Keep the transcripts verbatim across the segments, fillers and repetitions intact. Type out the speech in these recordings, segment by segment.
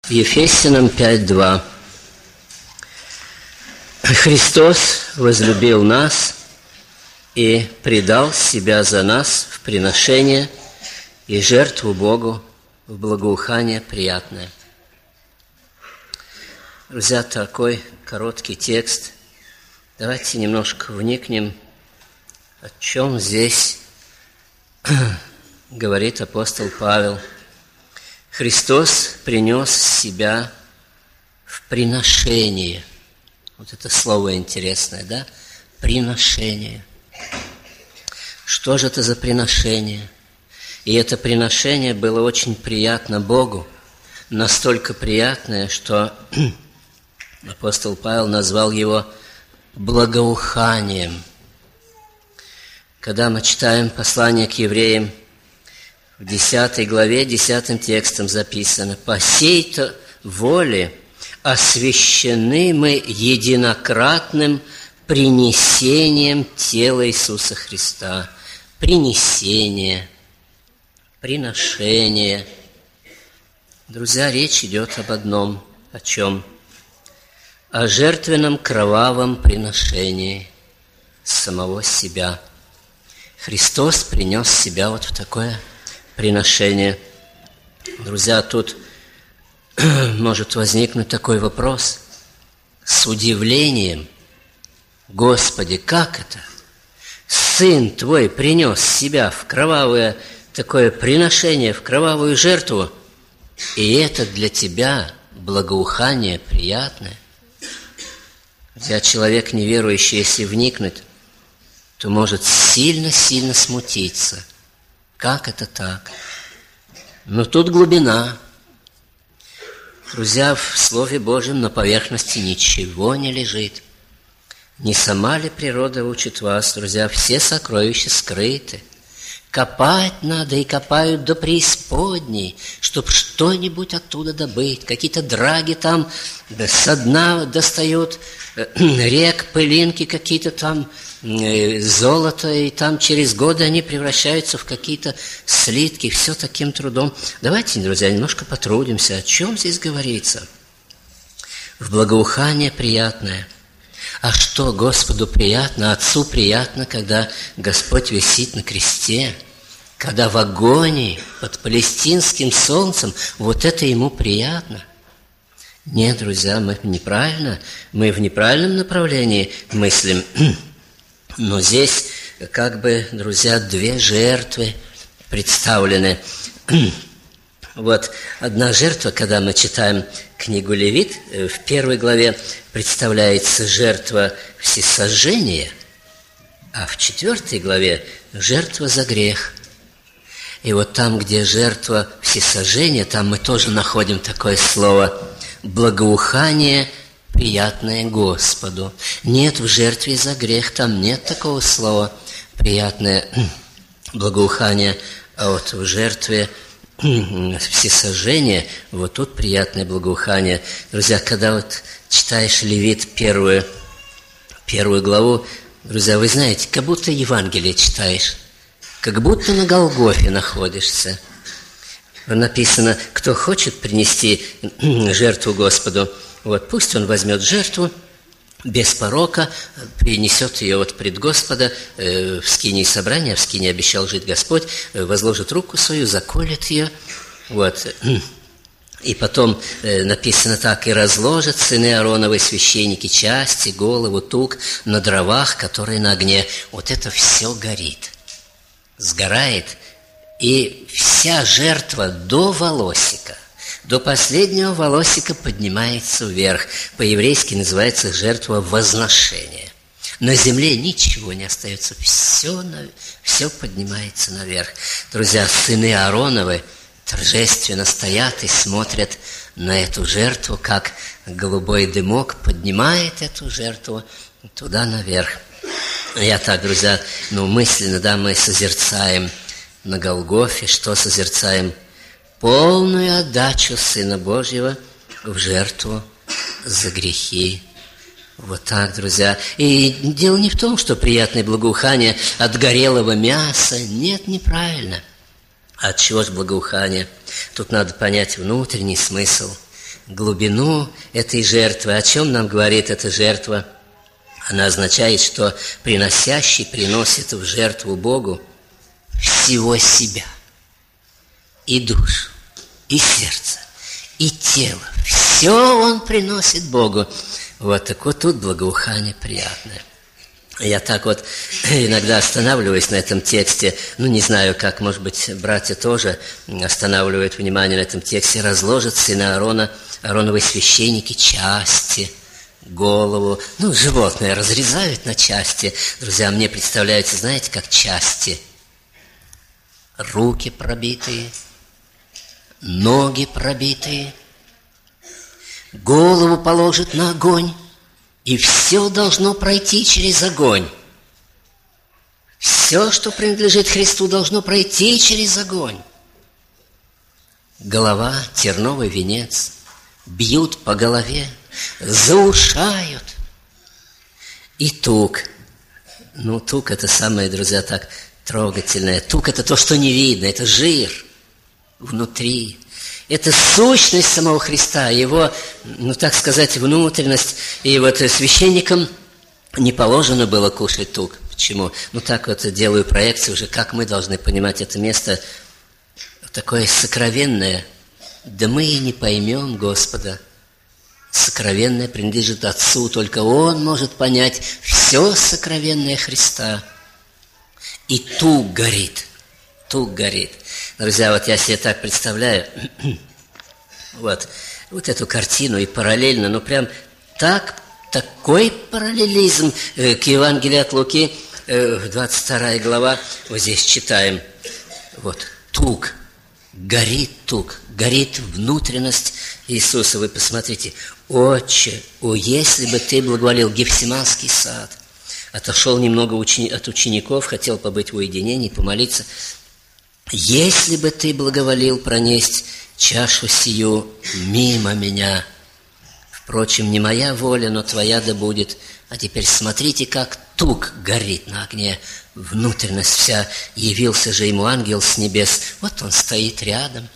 Ефесянам пять два. Христос возлюбил нас и предал себя за нас в приношение и жертву Богу в благоухание приятное. Друзья, такой короткий текст. Давайте немножко вникнем, о чем здесь говорит апостол Павел. Христос принес себя в приношение. Вот это слово интересное, да? Приношение. Что же это за приношение? И это приношение было очень приятно Богу. Настолько приятное, что апостол Павел назвал его благоуханием. Когда мы читаем послание к евреям, в десятой главе, десятым текстом записано: «По сей-то воле освящены мы единократным принесением тела Иисуса Христа». Принесение, приношение. Друзья, речь идет об одном. О чем? О жертвенном кровавом приношении самого себя. Христос принес себя вот в такое приношение. Друзья, тут может возникнуть такой вопрос с удивлением: Господи, как это? Сын Твой принес себя в кровавое такое приношение, в кровавую жертву, и это для Тебя благоухание приятное. Друзья, человек неверующий, если вникнуть, то может сильно-сильно смутиться. Как это так? Но тут глубина. Друзья, в Слове Божьем на поверхности ничего не лежит. Не сама ли природа учит вас, друзья, все сокровища скрыты? Копать надо, и копают до преисподней, чтоб что-нибудь оттуда добыть. Какие-то драги там со дна достают, рек, пылинки какие-то там, золото, и там через годы они превращаются в какие-то слитки. Все таким трудом. Давайте, друзья, немножко потрудимся. О чем здесь говорится? В благоухание приятное. А что Господу приятно, Отцу приятно, когда Господь висит на кресте, когда в агонии под палестинским солнцем, вот это Ему приятно? Нет, друзья, мы неправильно, мы в неправильном направлении мыслим. Но здесь как бы, друзья, две жертвы представлены. Вот одна жертва, когда мы читаем книгу Левит, в первой главе представляется жертва всесожжения, а в четвертой главе жертва за грех. И вот там, где жертва всесожжения, там мы тоже находим такое слово «благоухание, приятное Господу». Нет в жертве за грех, там нет такого слова «приятное благоухание», а вот в жертве всесожжения, вот тут приятное благоухание. Друзья, когда вот читаешь Левит первую, первую главу, друзья, вы знаете, как будто Евангелие читаешь, как будто на Голгофе находишься. Написано: кто хочет принести жертву Господу, вот пусть он возьмет жертву без порока, принесет ее вот пред Господа э, в скинии собрания, в скинии обещал жить Господь, э, возложит руку свою, заколет ее, вот. И потом э, написано так: и разложат сыны Аароновы, священники, части, голову, тук на дровах, которые на огне. Вот это все горит, сгорает, и вся жертва до волосика, до последнего волосика поднимается вверх. По-еврейски называется жертва возношения. На земле ничего не остается, все, на, все поднимается наверх. Друзья, сыны Аароновы торжественно стоят и смотрят на эту жертву, как голубой дымок поднимает эту жертву туда наверх. Я так, друзья, ну мысленно, да, мы созерцаем на Голгофе, что созерцаем? Полную отдачу Сына Божьего в жертву за грехи. Вот так, друзья. И дело не в том, что приятное благоухание от горелого мяса. Нет, неправильно. От чего же благоухание? Тут надо понять внутренний смысл. глубину этой жертвы. О чем нам говорит эта жертва? Она означает, что приносящий приносит в жертву Богу всего себя. И душу, и сердце, и тело. Все он приносит Богу. Вот так вот тут благоухание приятное. Я так вот иногда останавливаюсь на этом тексте. Ну, не знаю, как, может быть, братья тоже останавливают внимание на этом тексте. Разложат сына Аарона, Аароновы священники, части, голову. Ну, животное разрезают на части. Друзья, мне представляются, знаете, как части. Руки пробитые, ноги пробитые. Голову положат на огонь, и все должно пройти через огонь. Все, что принадлежит Христу, должно пройти через огонь. Голова, терновый венец, бьют по голове, заушают. И тук. Ну, тук – это самое, друзья, так трогательное. Тук – это то, что не видно, это жир внутри. Это сущность самого Христа, его, ну так сказать, внутренность. И вот священникам не положено было кушать тук. Почему? Ну так вот делаю проекцию уже, как мы должны понимать это место такое сокровенное. Да мы и не поймем Господа. Сокровенное принадлежит Отцу, только Он может понять все сокровенное Христа. И тук горит, тук горит. Друзья, вот я себе так представляю, вот, вот эту картину и параллельно, ну прям так, такой параллелизм э, к Евангелию от Луки, э, двадцать вторая глава, вот здесь читаем, вот, тук, горит тук, горит внутренность Иисуса. Вы посмотрите, Отче, о, если бы Ты благоволил, Гефсиманский сад, отошел немного учени- от учеников, хотел побыть в уединении, помолиться. Если бы Ты благоволил пронесть чашу сию мимо меня, впрочем, не моя воля, но Твоя да будет. А теперь смотрите, как тук горит на огне, внутренность вся. Явился же ему ангел с небес, вот он стоит рядом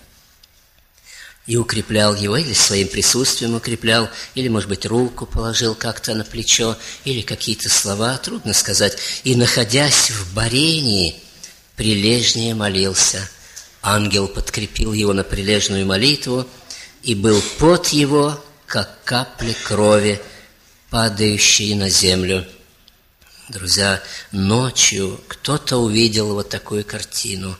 и укреплял его, или своим присутствием укреплял, или, может быть, руку положил как-то на плечо, или какие-то слова, трудно сказать. И, находясь в борении, прилежнее молился. Ангел подкрепил его на прилежную молитву, и был пот его, как капли крови, падающие на землю. Друзья, ночью кто-то увидел вот такую картину.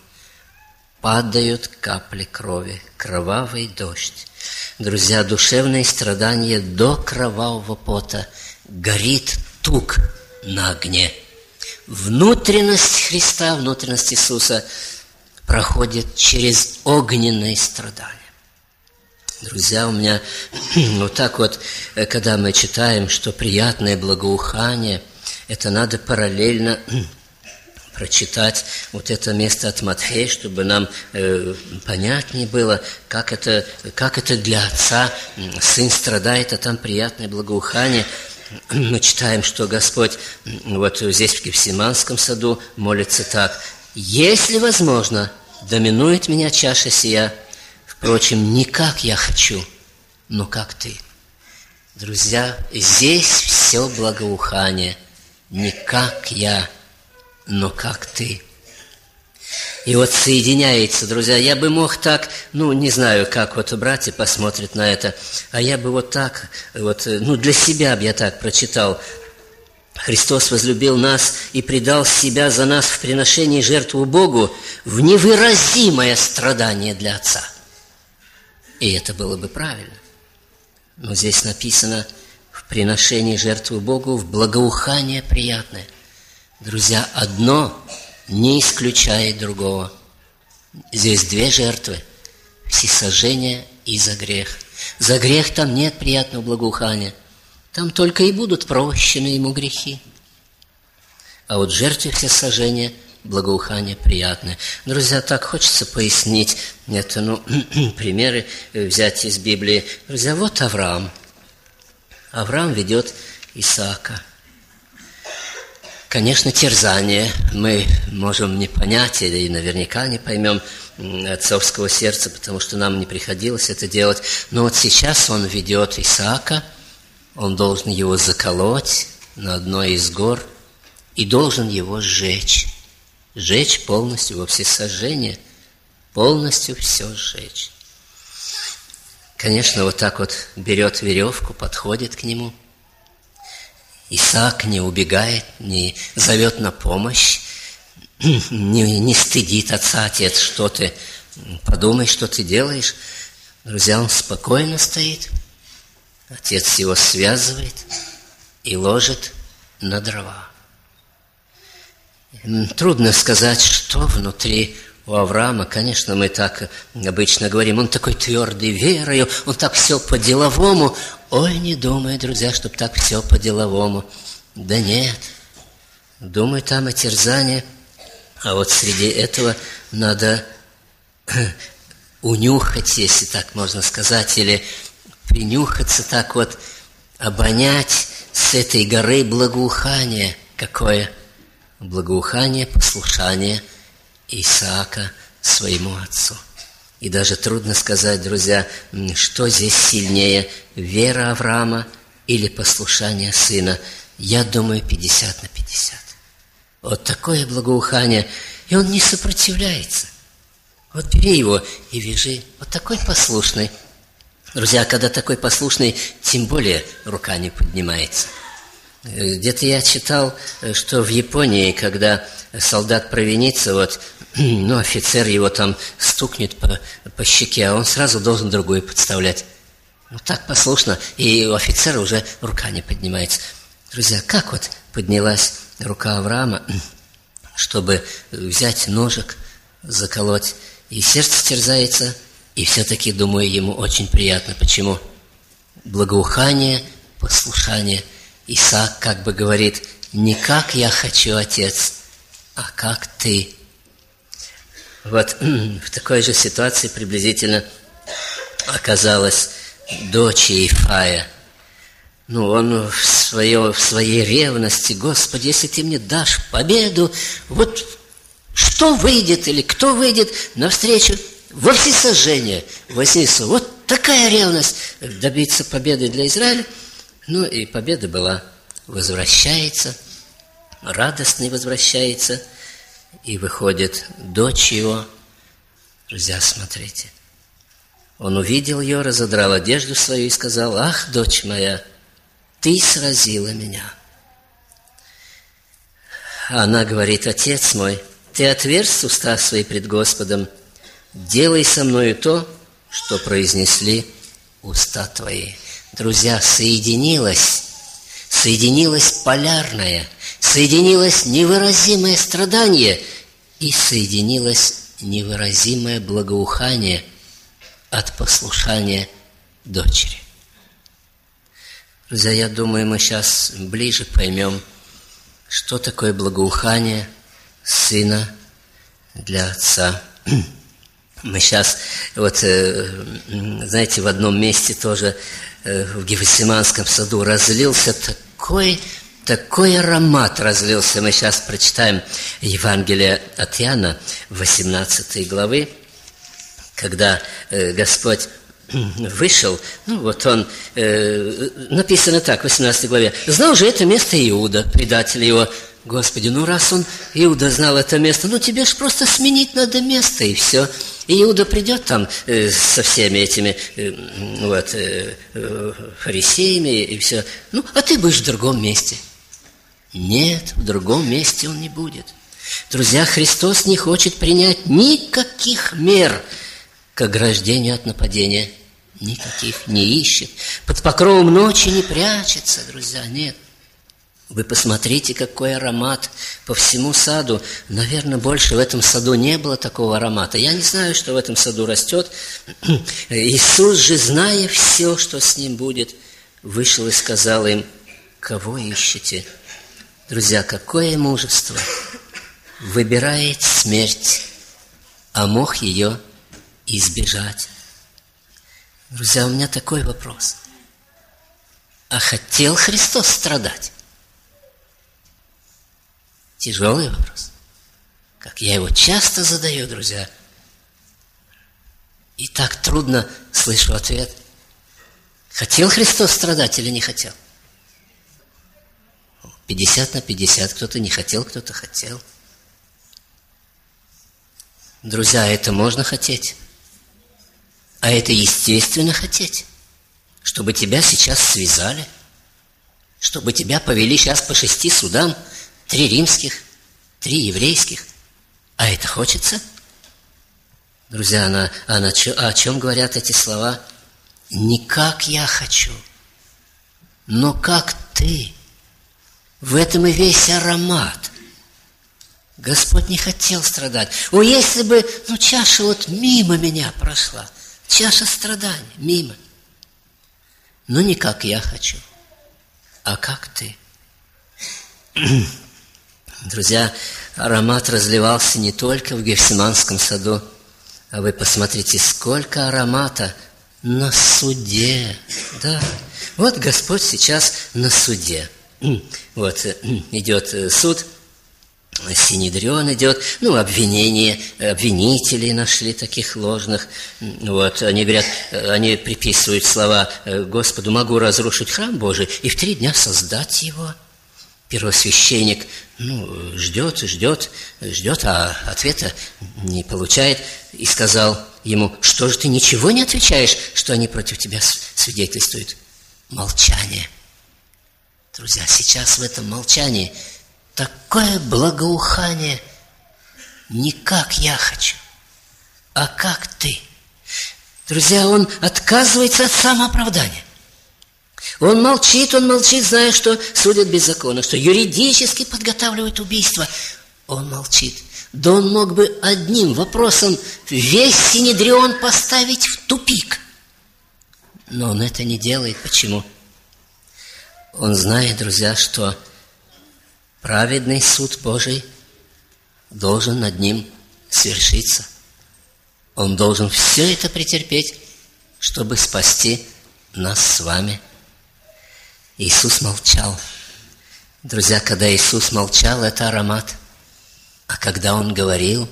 Падают капли крови, кровавый дождь. Друзья, душевные страдания до кровавого пота, горит тук на огне. Внутренность Христа, внутренность Иисуса проходит через огненные страдания. Друзья, у меня вот так вот, когда мы читаем, что приятное благоухание, это надо параллельно прочитать вот это место от Матфея, чтобы нам э, понятнее было, как это, как это для Отца. Сын страдает, а там приятное благоухание. Мы читаем, что Господь вот здесь в Гефсиманском саду молится так: «Если возможно, доминует меня чаша сия, впрочем, не как я хочу, но как Ты». Друзья, здесь все благоухание, не как я, но как Ты. И вот соединяется, друзья, я бы мог так, ну, не знаю, как вот братья посмотрят на это, а я бы вот так, вот, ну, для себя бы я так прочитал. Христос возлюбил нас и предал себя за нас в приношении жертву Богу в невыразимое страдание для Отца. И это было бы правильно. Но здесь написано в приношении жертвы Богу в благоухание приятное. Друзья, одно не исключает другого. Здесь две жертвы – всесожжение и за грех. За грех там нет приятного благоухания. Там только и будут прощены ему грехи. А вот жертве всесожжения благоухание приятное. Друзья, так хочется пояснить это, ну, примеры взять из Библии. Друзья, вот Авраам. Авраам ведет Исаака. Конечно, терзание мы можем не понять, или наверняка не поймем, отцовского сердца, потому что нам не приходилось это делать. Но вот сейчас он ведет Исаака, он должен его заколоть на одной из гор и должен его сжечь. Сжечь полностью во всесожжение, полностью все сжечь. Конечно, вот так вот берет веревку, подходит к нему. Исаак не убегает, не зовет на помощь, не, не стыдит отца: отец, что ты, подумай, что ты делаешь. Друзья, он спокойно стоит. Отец его связывает и ложит на дрова. Трудно сказать, что внутри у Авраама. Конечно, мы так обычно говорим: он такой твердый верою, он так все по-деловому. Ой, не думай, друзья, чтоб так все по-деловому. Да нет. Думаю, там и терзание. А вот среди этого надо унюхать, если так можно сказать, или принюхаться, так вот обонять с этой горы благоухание. Какое благоухание, послушание Исаака своему отцу. И даже трудно сказать, друзья, что здесь сильнее: вера Авраама или послушание сына. Я думаю, пятьдесят на пятьдесят. Вот такое благоухание, и он не сопротивляется. Вот бери его и вяжи. Вот такой послушный. Друзья, когда такой послушный, тем более рука не поднимается. Где-то я читал, что в Японии, когда солдат провинится, вот, ну, офицер его там стукнет по, по щеке, а он сразу должен другую подставлять. Ну, так послушно, и у офицера уже рука не поднимается. Друзья, как вот поднялась рука Авраама, чтобы взять ножик, заколоть, и сердце терзается, и все-таки, думаю, ему очень приятно. Почему? Благоухание, послушание. Исаак как бы говорит: не как я хочу, отец, а как ты. Вот в такой же ситуации приблизительно оказалась дочь Иефая. Ну, он в, свое, в своей ревности: Господи, если ты мне дашь победу, вот что выйдет или кто выйдет навстречу во всесожжение, вознесу. Вот такая ревность добиться победы для Израиля. Ну и победа была. Возвращается, радостный возвращается, и выходит дочь его. Друзья, смотрите. Он увидел ее, разодрал одежду свою и сказал: ах, дочь моя, ты сразила меня. А она говорит: отец мой, ты отверз уста свои пред Господом, делай со мною то, что произнесли уста твои. Друзья, соединилось, соединилось полярное, соединилось невыразимое страдание и соединилось невыразимое благоухание от послушания дочери. Друзья, я думаю, мы сейчас ближе поймем, что такое благоухание сына для отца. Мы сейчас, вот, знаете, в одном месте тоже, в Гефсиманском саду, разлился такой, такой аромат разлился. Мы сейчас прочитаем Евангелие от Иоанна, восемнадцатой главы, когда Господь вышел, ну вот он, э, написано так, в восемнадцатой главе: «Знал же это место Иуда, предатель его». Господи, ну раз он, Иуда, знал это место, ну тебе ж просто сменить надо место, и все. И Иуда придет там э, со всеми этими э, вот, э, э, фарисеями, и все. Ну, а ты будешь в другом месте. Нет, в другом месте он не будет. Друзья, Христос не хочет принять никаких мер к ограждению от нападения. Никаких не ищет. Под покровом ночи не прячется, друзья, нет. Вы посмотрите, какой аромат по всему саду. Наверное, больше в этом саду не было такого аромата. Я не знаю, что в этом саду растет. Иисус же, зная все, что с ним будет, вышел и сказал им: кого ищете? Друзья, какое мужество! Выбирает смерть, а мог ее избежать. Друзья, у меня такой вопрос. А хотел Христос страдать? Тяжелый вопрос. Как я его часто задаю, друзья. И так трудно слышу ответ. Хотел Христос страдать или не хотел? пятьдесят на пятьдесят. Кто-то не хотел, кто-то хотел. Друзья, это можно хотеть. А это естественно хотеть. Чтобы тебя сейчас связали. Чтобы тебя повели сейчас по шести судам. Три римских, три еврейских. А это хочется? Друзья, а, а, на, а о чем говорят эти слова? Не как я хочу, но как ты. В этом и весь аромат. Господь не хотел страдать. О, если бы, ну, чаша вот мимо меня прошла. Чаша страданий мимо. Но не как я хочу, а как ты. Друзья, аромат разливался не только в Гефсиманском саду, а вы посмотрите, сколько аромата на суде. Да, вот Господь сейчас на суде. Вот идет суд, Синедрион идет, ну, обвинение, обвинителей нашли таких ложных. Вот, они говорят, они приписывают слова Господу: могу разрушить храм Божий и в три дня создать его. Первосвященник, ну, ждет, ждет, ждет, а ответа не получает. И сказал ему: что же ты ничего не отвечаешь, что они против тебя свидетельствуют? Молчание. Друзья, сейчас в этом молчании такое благоухание. Не как я хочу, а как ты. Друзья, он отказывается от самооправдания. Он молчит, он молчит, зная, что судят без закона, что юридически подготавливают убийство. Он молчит. Да он мог бы одним вопросом весь Синедрион поставить в тупик. Но он это не делает. Почему? Он знает, друзья, что праведный суд Божий должен над ним свершиться. Он должен все это претерпеть, чтобы спасти нас с вами. Иисус молчал. Друзья, когда Иисус молчал, это аромат. А когда Он говорил,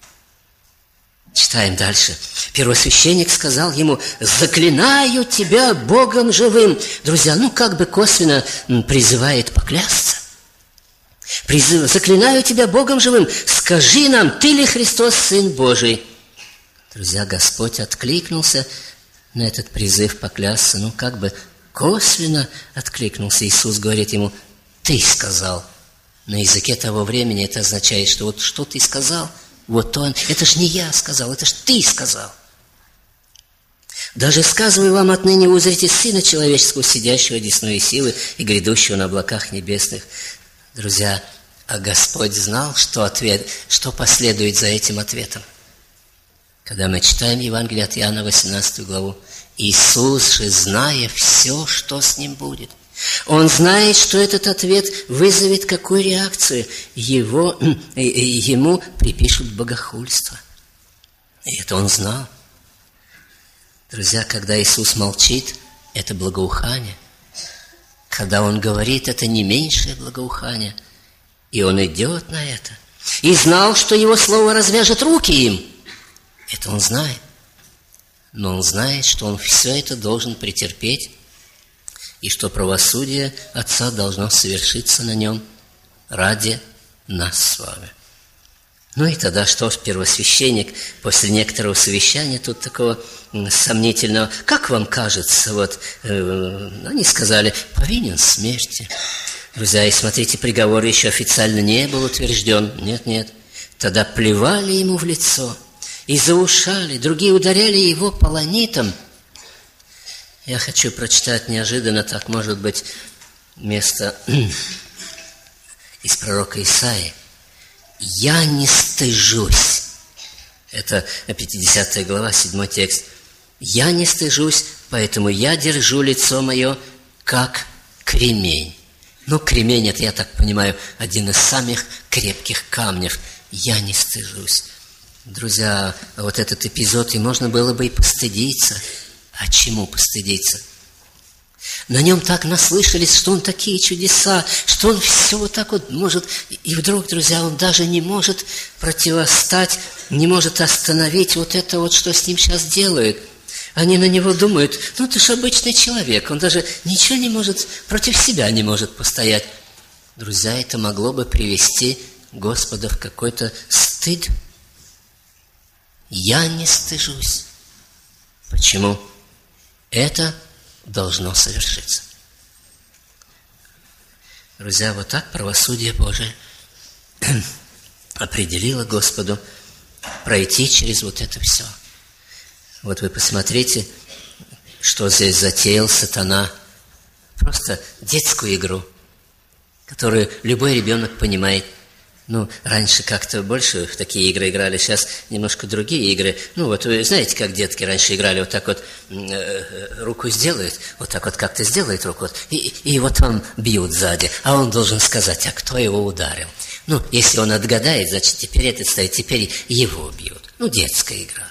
читаем дальше. Первосвященник сказал ему: заклинаю тебя Богом живым. Друзья, ну как бы косвенно призывает поклясться. Призыв, заклинаю тебя Богом живым, скажи нам, ты ли Христос, Сын Божий? Друзья, Господь откликнулся на этот призыв поклясться, ну как бы косвенно откликнулся. Иисус говорит ему: ты сказал. На языке того времени это означает, что вот что ты сказал, вот он, это ж не я сказал, это ж ты сказал. Даже сказываю вам, отныне узрите Сына Человеческого, сидящего одесной силы и грядущего на облаках небесных. Друзья, а Господь знал, что ответ, что последует за этим ответом. Когда мы читаем Евангелие от Иоанна, восемнадцатую главу, Иисус же, зная все, что с ним будет, Он знает, что этот ответ вызовет какую реакцию. Его, ему припишут богохульство. И это Он знал. Друзья, когда Иисус молчит, это благоухание. Когда Он говорит, это не меньшее благоухание. И Он идет на это. И знал, что Его слово развяжет руки им. Это Он знает. Но Он знает, что Он все это должен претерпеть, и что правосудие Отца должно совершиться на Нем ради нас с вами. Ну и тогда что ж, первосвященник после некоторого совещания тут такого сомнительного: как вам кажется, вот э, они сказали, повинен смерти. Друзья, и смотрите, приговор еще официально не был утвержден. Нет, нет. Тогда плевали ему в лицо и заушали, другие ударяли его полонитом. Я хочу прочитать неожиданно, так может быть, место из пророка Исаии. «Я не стыжусь». Это пятидесятая глава, седьмой текст. «Я не стыжусь, поэтому я держу лицо мое, как кремень». Ну, кремень, это, я так понимаю, один из самых крепких камней. «Я не стыжусь». Друзья, вот этот эпизод, и можно было бы и постыдиться. А чему постыдиться? На нем так наслышались, что он такие чудеса, что он все вот так вот может. И вдруг, друзья, он даже не может противостать, не может остановить вот это вот, что с ним сейчас делают. Они на него думают: ну ты же обычный человек, он даже ничего не может, против себя не может постоять. Друзья, это могло бы привести Господа в какой-то стыд. Я не стыжусь. Почему? Это должно совершиться. Друзья, вот так правосудие Божие определило Господу пройти через вот это все. Вот вы посмотрите, что здесь затеял сатана. Просто детскую игру, которую любой ребенок понимает. Ну, раньше как-то больше в такие игры играли, сейчас немножко другие игры. Ну, вот вы знаете, как детки раньше играли, вот так вот э, руку сделают, вот так вот как-то сделает руку, вот, и, и вот он бьют сзади, а он должен сказать, а кто его ударил. Ну, если он отгадает, значит, теперь этот стоит, теперь его бьют. Ну, детская игра.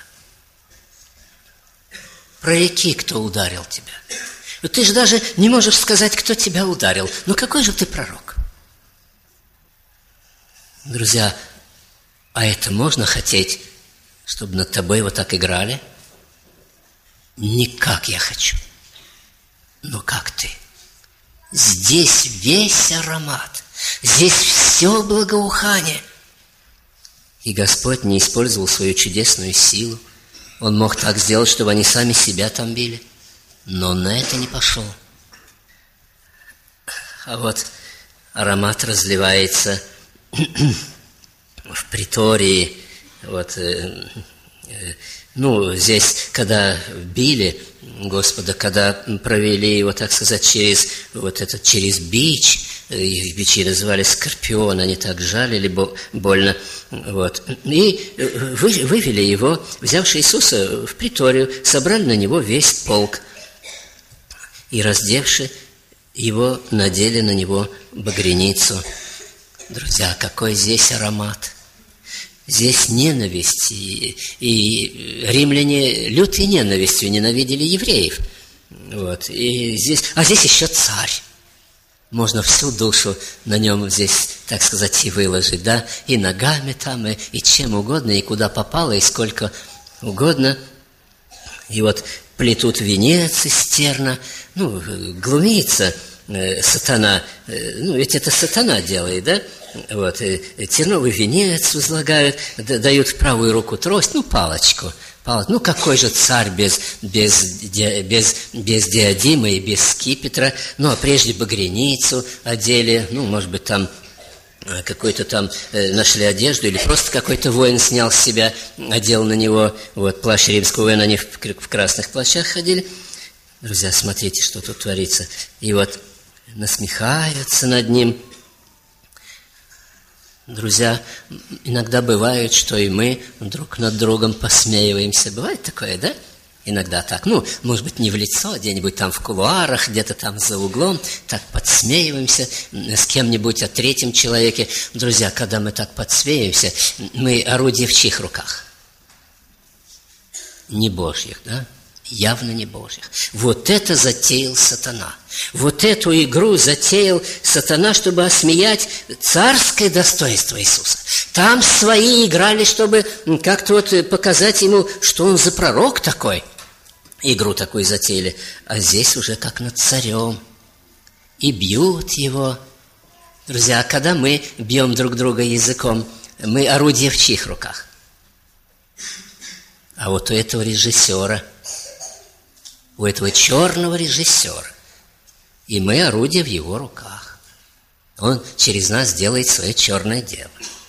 Прореки, кто ударил тебя. Ну, ты же даже не можешь сказать, кто тебя ударил. Ну, какой же ты пророк? Друзья, а это можно хотеть, чтобы над тобой вот так играли? Не как я хочу, но как ты. Здесь весь аромат, здесь все благоухание. И Господь не использовал свою чудесную силу. Он мог так сделать, чтобы они сами себя там били, но он на это не пошел. А вот аромат разливается в притории, вот, э, э, ну, здесь, когда били Господа, когда провели его, так сказать, через вот этот, через бич, их бичи называли скорпион, они так жалили больно, вот, и вы, вывели его, взявши Иисуса в приторию, собрали на него весь полк, и, раздевши его, надели на него багряницу. Друзья, какой здесь аромат! Здесь ненависть, и, и римляне лютой ненавистью ненавидели евреев. Вот, и здесь, а здесь еще царь. Можно всю душу на нем здесь, так сказать, и выложить, да, и ногами там, и, и чем угодно, и куда попало, и сколько угодно. И вот плетут венец из терна, ну, глумится э, сатана, э, ну, ведь это сатана делает, да? Вот, э, терновый венец возлагают, дают в правую руку трость, ну, палочку. Палоч. Ну, какой же царь без, без, без, без диадима и без скипетра? Ну, а прежде багряницу одели, ну, может быть, там какой-то там э, нашли одежду, или просто какой-то воин снял с себя, одел на него, вот, плащ римского воина, они в, в красных плащах ходили. Друзья, смотрите, что тут творится. И вот насмехаются над ним. Друзья, иногда бывает, что и мы друг над другом посмеиваемся. Бывает такое, да? Иногда так. Ну, может быть, не в лицо, где-нибудь там в кулуарах, где-то там за углом. Так подсмеиваемся с кем-нибудь о третьем человеке. Друзья, когда мы так подсмеиваемся, мы орудие в чьих руках? Не Божьих, да? Явно не Божьих. Вот это затеял сатана. Вот эту игру затеял сатана, чтобы осмеять царское достоинство Иисуса. Там свои играли, чтобы как-то вот показать ему, что он за пророк такой. Игру такую затеяли. А здесь уже как над царем. И бьют его. Друзья, а когда мы бьем друг друга языком, мы орудие в чьих руках? А вот у этого режиссера, у этого черного режиссера. И мы орудие в его руках. Он через нас делает свое черное дело.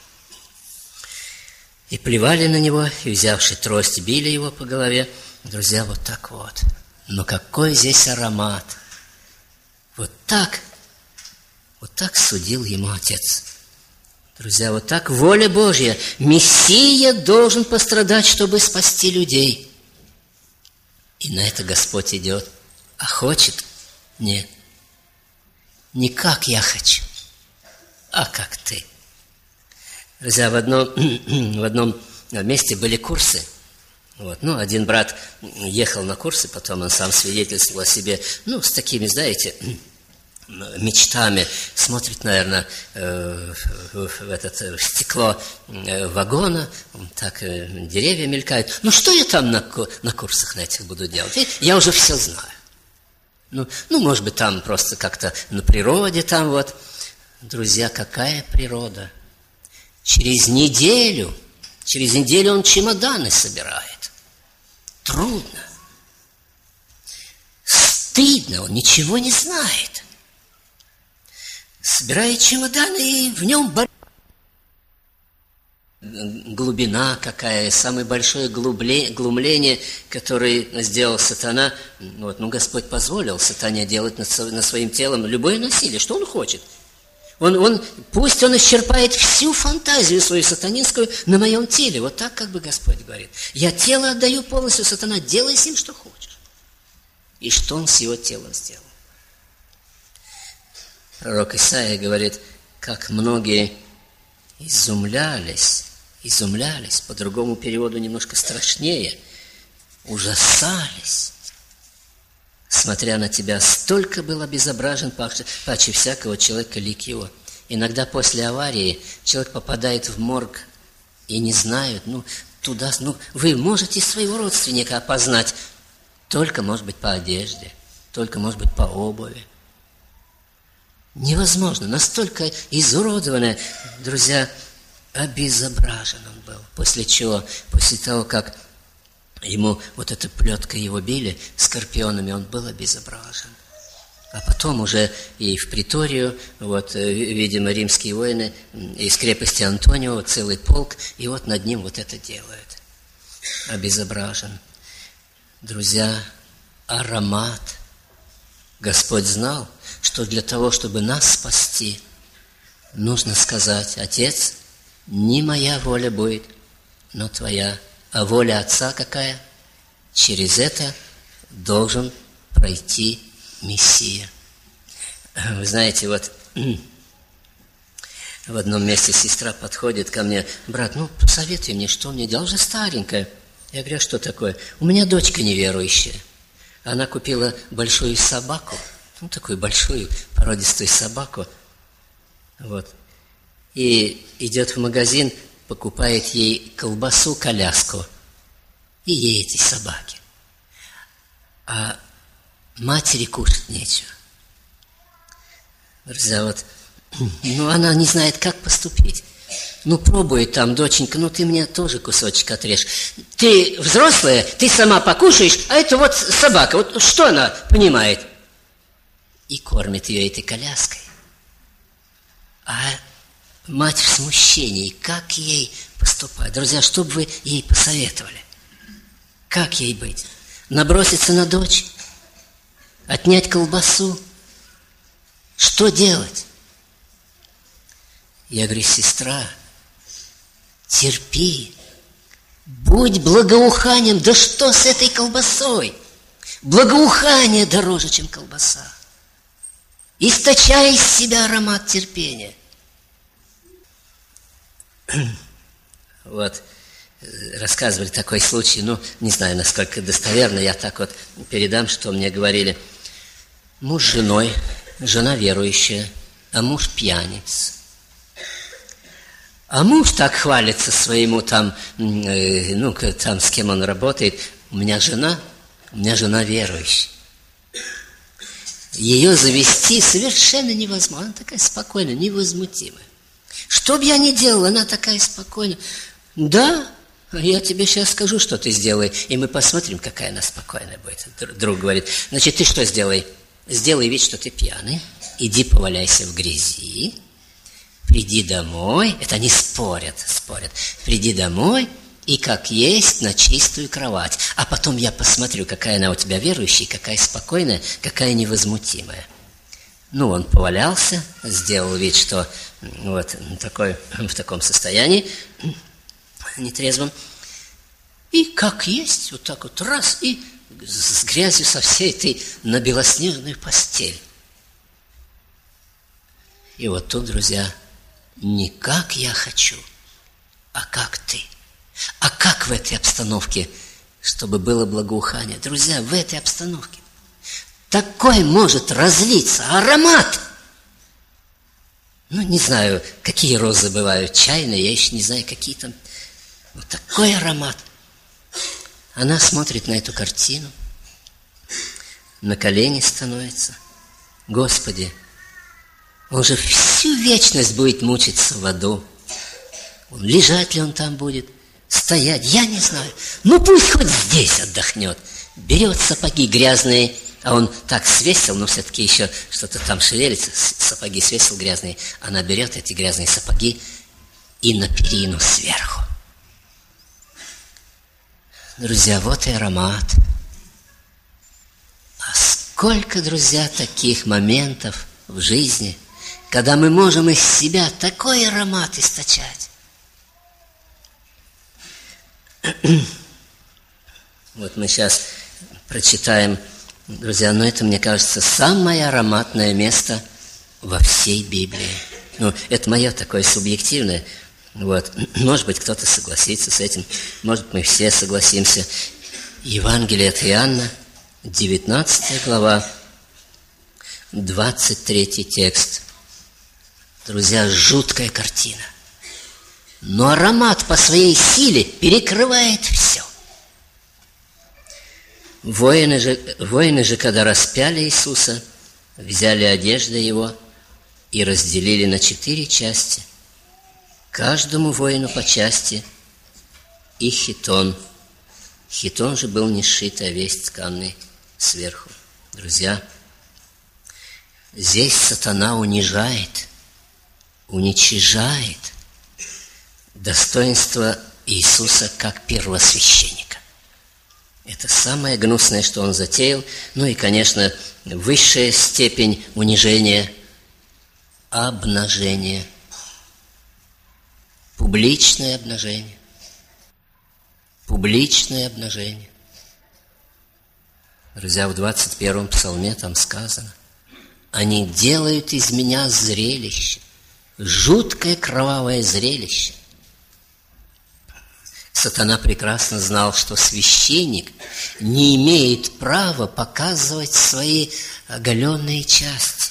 И плевали на него, и, взявши трость, били его по голове. Друзья, вот так вот. Но какой здесь аромат! Вот так, вот так судил ему Отец. Друзья, вот так воля Божья. Мессия должен пострадать, чтобы спасти людей. И на это Господь идет. А хочет? Нет. Не как я хочу, а как ты. Друзья, в одном, в одном месте были курсы. Вот. Ну, один брат ехал на курсы, потом он сам свидетельствовал о себе, ну, с такими, знаете, мечтами, смотрит, наверное, в, это, в стекло вагона, так деревья мелькают. Ну, что я там на, на курсах на этих буду делать? И я уже все знаю. Ну, ну, может быть, там просто как-то на природе там вот. Друзья, какая природа? Через неделю, через неделю он чемоданы собирает. Трудно. Стыдно, он ничего не знает. Собирает чемоданы, и в нем бар... глубина какая, самое большое глумление, которое сделал сатана. Вот, ну, Господь позволил сатане делать над своим телом любое насилие, что он хочет. Он, он, пусть он исчерпает всю фантазию свою сатанинскую на моем теле. Вот так, как бы Господь говорит. Я тело отдаю полностью, сатана, делай с ним, что хочешь. И что он с его телом сделал? Пророк Исаия говорит, как многие изумлялись, изумлялись, по другому переводу немножко страшнее, ужасались, смотря на тебя, столько был обезображен паче, паче всякого человека лик его. Иногда после аварии человек попадает в морг и не знают, ну, туда, ну, вы можете своего родственника опознать только, может быть, по одежде, только, может быть, по обуви. Невозможно, настолько изуродованное, друзья, обезображен он был. После чего, после того, как ему вот эта плетка его били скорпионами, он был обезображен. А потом уже и в приторию, вот, видимо, римские воины из крепости Антонио, целый полк, и вот над ним вот это делают. Обезображен. Друзья, аромат. Господь знал, что для того, чтобы нас спасти, нужно сказать: Отец, не моя воля будет, но Твоя. А воля Отца какая? Через это должен пройти Мессия. Вы знаете, вот в одном месте сестра подходит ко мне: брат, ну посоветуй мне, что мне делать, уже старенькая. Я говорю: а что такое? У меня дочка неверующая. Она купила большую собаку, ну такую большую породистую собаку, вот, и идет в магазин, покупает ей колбасу, коляску, и ей эти собаки. А матери кушать нечего. Друзья, вот, ну она не знает, как поступить. Ну пробует там, доченька, ну ты мне тоже кусочек отрежь. Ты взрослая, ты сама покушаешь, а это вот собака, вот что она понимает? И кормит ее этой коляской. А мать в смущении, как ей поступать? Друзья, что бы вы ей посоветовали? Как ей быть? Наброситься на дочь? Отнять колбасу? Что делать? Я говорю: сестра, терпи, будь благоуханием. Да что с этой колбасой? Благоухание дороже, чем колбаса. Источай из себя аромат терпения. Вот, рассказывали такой случай, ну, не знаю, насколько достоверно, я так вот передам, что мне говорили. Муж с женой, жена верующая, а муж пьяниц. А муж так хвалится своему там, э, ну, там, с кем он работает: у меня жена, у меня жена верующая. Ее завести совершенно невозможно. Она такая спокойная, невозмутимая. Что бы я ни делал, она такая спокойная. Да, я тебе сейчас скажу, что ты сделай, и мы посмотрим, какая она спокойная будет. Друг говорит: значит, ты что сделай? Сделай вид, что ты пьяный, иди поваляйся в грязи, приди домой, это они спорят, спорят, приди домой и как есть на чистую кровать, а потом я посмотрю, какая она у тебя верующая, какая спокойная, какая невозмутимая. Ну, он повалялся, сделал вид, что вот такой, в таком состоянии нетрезвом, и как есть, вот так вот раз, и с грязью со всей этой на белоснежную постель. И вот тут, друзья, не как я хочу, а как ты. А как в этой обстановке чтобы было благоухание. Друзья, в этой обстановке такой может разлиться аромат. Ну, не знаю, какие розы бывают, чайные, я еще не знаю, какие там. Вот такой аромат. Она смотрит на эту картину, на колени становится. Господи, он же всю вечность будет мучиться в аду. Лежать ли он там будет, стоять, я не знаю. Ну, пусть хоть здесь отдохнет. Берет сапоги грязные, а он так свесил, но все-таки еще что-то там шевелится, сапоги свесил грязные. Она берет эти грязные сапоги и на перину сверху. Друзья, вот и аромат. А сколько, друзья, таких моментов в жизни, когда мы можем из себя такой аромат источать. Вот мы сейчас прочитаем, друзья, но это, мне кажется, самое ароматное место во всей Библии. Ну, это мое такое субъективное. Вот. Может быть, кто-то согласится с этим, может, мы все согласимся. Евангелие от Иоанна, девятнадцатая глава, двадцать третий текст. Друзья, жуткая картина. Но аромат по своей силе перекрывает все. Воины же, воины же, когда распяли Иисуса, взяли одежды Его и разделили на четыре части. Каждому воину по части и хитон. Хитон же был не сшитый, а весь тканный сверху. Друзья, здесь сатана унижает, уничижает достоинство Иисуса как первосвященника. Это самое гнусное, что он затеял. Ну и, конечно, высшая степень унижения – обнажение. Публичное обнажение. Публичное обнажение. Друзья, в двадцать первом псалме там сказано: «Они делают из меня зрелище, жуткое кровавое зрелище». Сатана прекрасно знал, что священник не имеет права показывать свои оголенные части.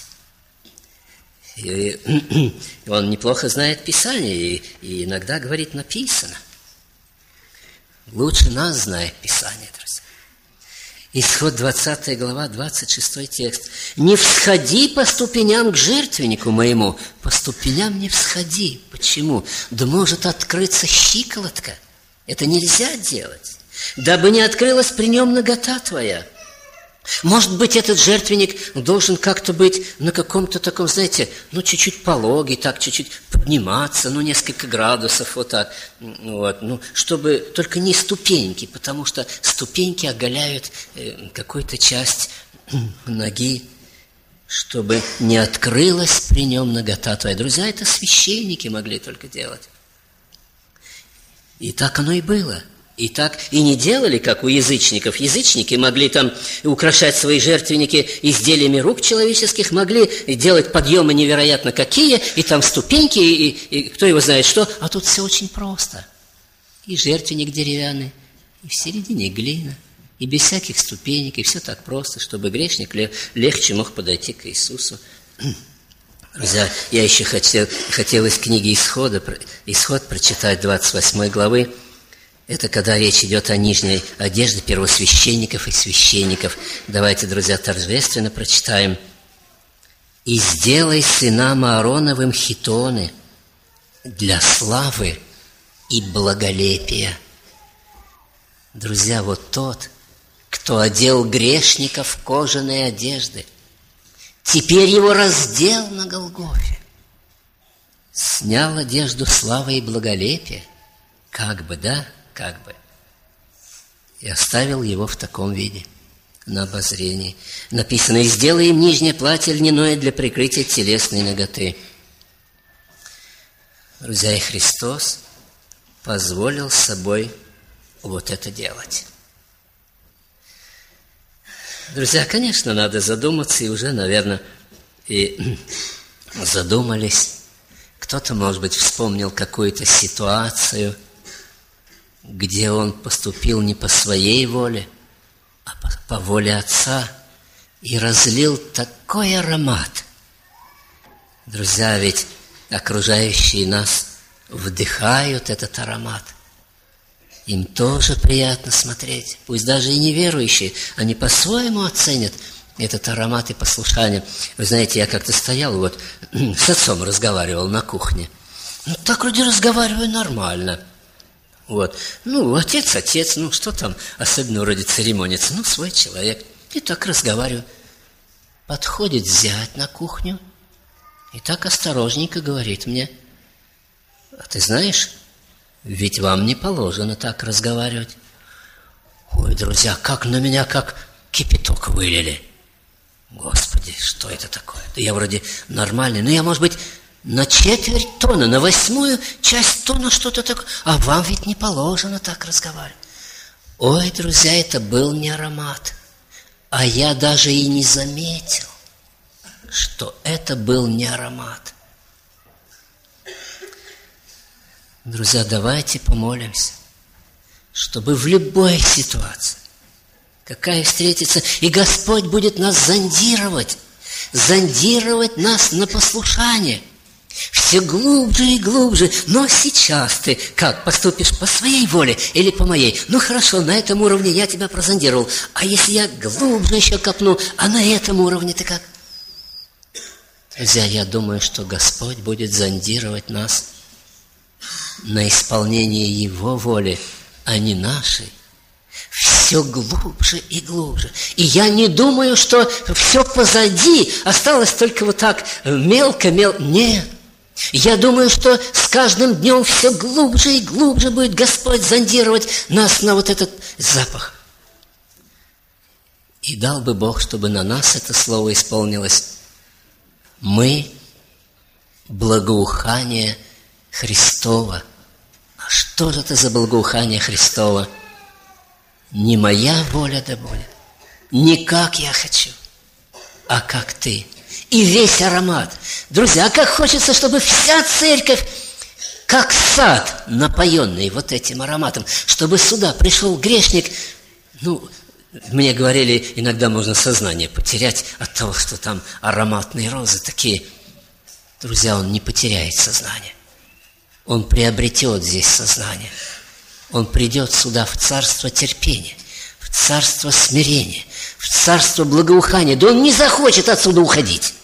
И он неплохо знает Писание, и, и иногда говорит: написано. Лучше нас знает Писание, друзья. Исход двадцатая глава, двадцать шестой текст. «Не всходи по ступеням к жертвеннику моему». По ступеням не всходи. Почему? Да может открыться щиколотка. Это нельзя делать, дабы не открылась при нем нагота твоя. Может быть, этот жертвенник должен как-то быть на каком-то таком, знаете, ну, чуть-чуть пологий, так, чуть-чуть подниматься, ну, несколько градусов, вот так, вот, ну, чтобы только не ступеньки, потому что ступеньки оголяют э, какую-то часть ноги, чтобы не открылась при нем нагота твоя. Друзья, это священники могли только делать. И так оно и было. И так и не делали, как у язычников. Язычники могли там украшать свои жертвенники изделиями рук человеческих, могли делать подъемы невероятно какие, и там ступеньки, и, и кто его знает что. А тут все очень просто. И жертвенник деревянный, и в середине глина, и без всяких ступенек, и все так просто, чтобы грешник легче мог подойти к Иисусу. Друзья, я еще хотел, хотел из книги Исхода, Исход прочитать двадцать восьмой главы. Это когда речь идет о нижней одежде первосвященников и священников. Давайте, друзья, торжественно прочитаем. «И сделай сынам Аароновым хитоны для славы и благолепия». Друзья, вот тот, кто одел грешников в кожаные одежды, теперь его раздел на Голгофе, снял одежду славы и благолепия, как бы, да, как бы, и оставил его в таком виде на обозрении. Написано: «И сделай им нижнее платье льняное для прикрытия телесной наготы». Друзья, и Христос позволил с собой вот это делать. Друзья, конечно, надо задуматься, и уже, наверное, и задумались. Кто-то, может быть, вспомнил какую-то ситуацию, где Он поступил не по своей воле, а по, по воле Отца и разлил такой аромат. Друзья, ведь окружающие нас вдыхают этот аромат. Им тоже приятно смотреть. Пусть даже и неверующие, они по-своему оценят этот аромат и послушание. Вы знаете, я как-то стоял, вот с отцом разговаривал на кухне. Ну, так вроде разговариваю нормально. Вот. Ну, отец, отец, ну, что там особенно вроде церемониться? Ну, свой человек. И так разговариваю. Подходит зять на кухню и так осторожненько говорит мне: а ты знаешь, ведь вам не положено так разговаривать. Ой, друзья, как на меня, как кипяток вылили. Господи, что это такое? Да я вроде нормальный, но я, может быть, на четверть тона, на восьмую часть тона что-то такое. А вам ведь не положено так разговаривать. Ой, друзья, это был не аромат. А я даже и не заметил, что это был не аромат. Друзья, давайте помолимся, чтобы в любой ситуации, какая встретится, и Господь будет нас зондировать, зондировать нас на послушание, все глубже и глубже. Но сейчас ты как, поступишь по своей воле или по моей? Ну хорошо, на этом уровне я тебя прозондировал, а если я глубже еще копну, а на этом уровне ты как? Друзья, я думаю, что Господь будет зондировать нас на исполнение Его воли, а не нашей, все глубже и глубже. И я не думаю, что все позади, осталось только вот так мелко-мелко. Нет. Я думаю, что с каждым днем все глубже и глубже будет Господь зондировать нас на вот этот запах. И дал бы Бог, чтобы на нас это слово исполнилось. Мы – благоухание Христово. А что же это за благоухание Христово? Не моя воля да будет, не как я хочу, а как ты. И весь аромат. Друзья, а как хочется, чтобы вся церковь, как сад, напоенный вот этим ароматом, чтобы сюда пришел грешник. Ну, мне говорили, иногда можно сознание потерять от того, что там ароматные розы такие. Друзья, он не потеряет сознание. Он приобретет здесь сознание. Он придет сюда в царство терпения, в царство смирения, в царство благоухания. Да он не захочет отсюда уходить.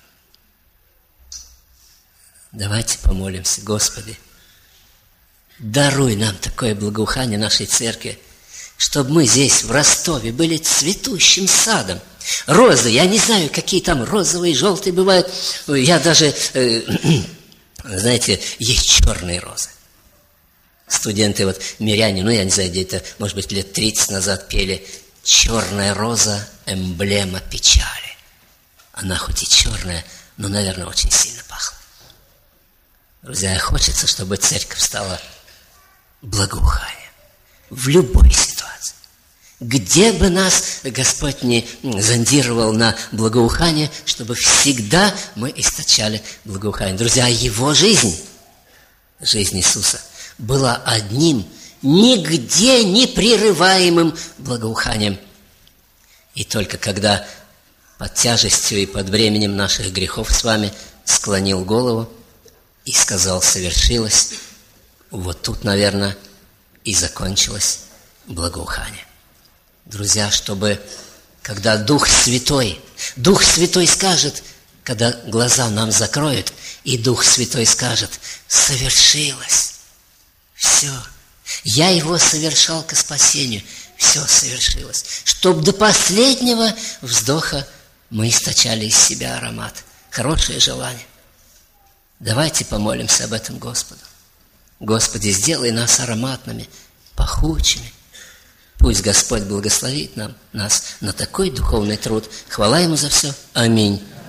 Давайте помолимся. Господи, даруй нам такое благоухание нашей церкви, чтобы мы здесь, в Ростове, были цветущим садом. Розы, я не знаю, какие там розовые, желтые бывают. Я даже... Э, Знаете, есть черные розы. Студенты, вот миряне, ну, я не знаю, где-то, может быть, лет тридцать назад пели: «Черная роза – эмблема печали». Она хоть и черная, но, наверное, очень сильно пахла. Друзья, хочется, чтобы церковь стала благоуханием в любой ситуации. Где бы нас Господь не зондировал на благоухание, чтобы всегда мы источали благоухание. Друзья, Его жизнь, жизнь Иисуса, была одним, нигде не прерываемым благоуханием. И только когда под тяжестью и под бременем наших грехов с вами склонил голову и сказал: «Совершилось», вот тут, наверное, и закончилось благоухание. Друзья, чтобы, когда Дух Святой, Дух Святой скажет, когда глаза нам закроют, и Дух Святой скажет: «Совершилось, все, я его совершал ко спасению, все совершилось», чтобы до последнего вздоха мы источали из себя аромат. Хорошее желание. Давайте помолимся об этом Господу. Господи, сделай нас ароматными, пахучими. Пусть Господь благословит нам, нас на такой духовный труд. Хвала Ему за все. Аминь.